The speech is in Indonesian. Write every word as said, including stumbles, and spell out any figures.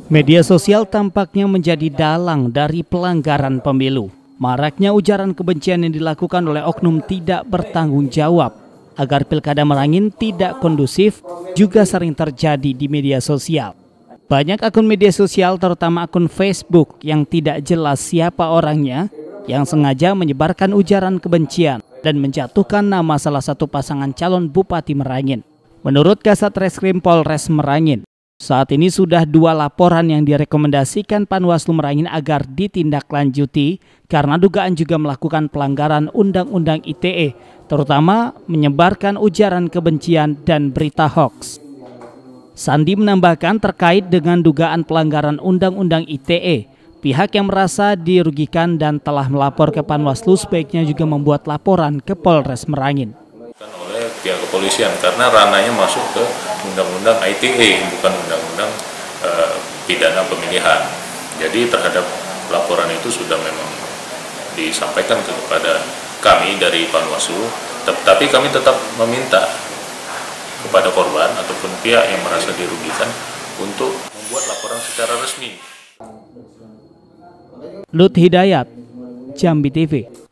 Media sosial tampaknya menjadi dalang dari pelanggaran pemilu. Maraknya ujaran kebencian yang dilakukan oleh oknum tidak bertanggung jawab agar pilkada Merangin tidak kondusif juga sering terjadi di media sosial. Banyak akun media sosial, terutama akun Facebook yang tidak jelas siapa orangnya, yang sengaja menyebarkan ujaran kebencian dan menjatuhkan nama salah satu pasangan calon Bupati Merangin. Menurut Kasat Reskrim Polres Merangin, saat ini sudah dua laporan yang direkomendasikan Panwaslu Merangin agar ditindaklanjuti karena dugaan juga melakukan pelanggaran Undang-Undang I T E, terutama menyebarkan ujaran kebencian dan berita hoaks. Sandi menambahkan terkait dengan dugaan pelanggaran Undang-Undang I T E, pihak yang merasa dirugikan dan telah melapor ke Panwaslu sebaiknya juga membuat laporan ke Polres Merangin. Oleh pihak kepolisian karena ranahnya masuk ke Undang-Undang I T E, bukan Undang-Undang e, pidana pemilihan. Jadi terhadap laporan itu sudah memang disampaikan kepada kami dari Panwaslu, tapi kami tetap meminta kepada korban ataupun pihak yang merasa dirugikan untuk membuat laporan secara resmi. Lut Hidayat, Jambi T V.